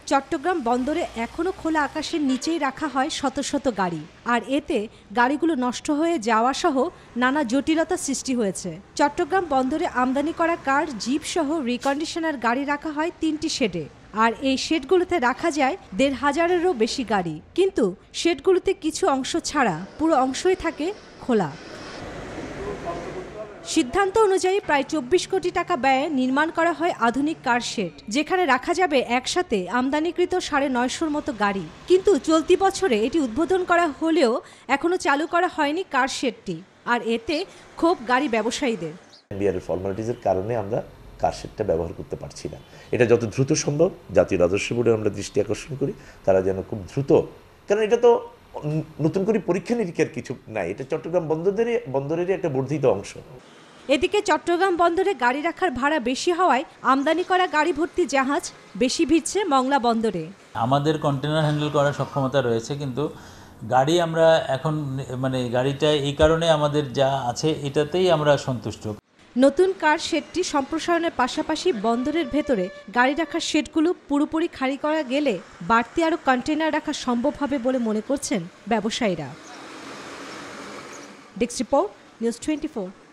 চট্টগ্রাম বন্দরে এখনও খোলা আকাশের নিচেই রাখা হয় শত শত গাড়ি, আর এতে গাড়িগুলো নষ্ট হয়ে যাওয়া সহ নানা জটিলতা সৃষ্টি হয়েছে। চট্টগ্রাম বন্দরে আমদানি করা কার, জিপ সহ রিকন্ডিশনার গাড়ি রাখা হয় 3টি শেডে, আর এই শেডগুলোতে রাখা যায় ১৫০০-এরও বেশি গাড়ি। কিন্তু শেডগুলোতে কিছু অংশ ছাড়া পুরো অংশই থাকে খোলা। সিদ্ধান্ত অনুযায়ী প্রায় ২৪ কোটি টাকা ব্যয়ে নির্মাণ করা হয় আধুনিক কার শেড, যেখানে রাখা যাবে একসাথে আমদানিকৃত ৯৫০-র মতো গাড়ি। কিন্তু চলতি বছরে এটি উদ্বোধন করা হলেও এখনো চালু করা হয়নি কার শেডটি, আর এতে ক্ষোভ গাড়ি ব্যবসায়ীদের। বিআরের ফর্মালিটিজের কারণে আমরা কার শেডটা ব্যবহার করতে পারছি না। এটা যত দ্রুত সম্ভব জাতীয় রাজস্ব বোর্ডে আমরা দৃষ্টি আকর্ষণ করি, তারা যেন খুব দ্রুত, কারণ এটা তো নতুন করে পরীক্ষা নিরীক্ষার কিছু নাই, এটা চট্টগ্রাম বন্দরেরই একটা বর্ধিত অংশ। এদিকে চট্টগ্রাম বন্দরে গাড়ি রাখার ভাড়া বেশি হওয়ায় আমদানি করা গাড়ি ভর্তি জাহাজ বেশি ভিড়ছে মংলা বন্দরে। আমাদের কন্টেনার হ্যান্ডেল করার সক্ষমতা রয়েছে, কিন্তু গাড়ি আমরা এখন গাড়িটা এই কারণে আমাদের যা আছে এটাতেই আমরা সন্তুষ্ট। নতুন কার শেডটি সম্প্রসারণের পাশাপাশি বন্দরের ভেতরে গাড়ি রাখার শেডগুলো পুরোপুরি খালি করা গেলে বাড়তি আরও কন্টেনার রাখা সম্ভব হবে বলে মনে করছেন ব্যবসায়ীরা। Desk report, news 24।